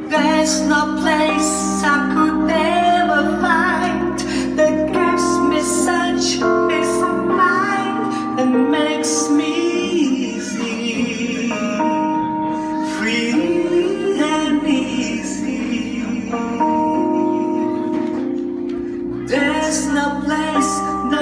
There's no place I could ever find that gives me such peace of mind and makes me easy, free and easy. There's no place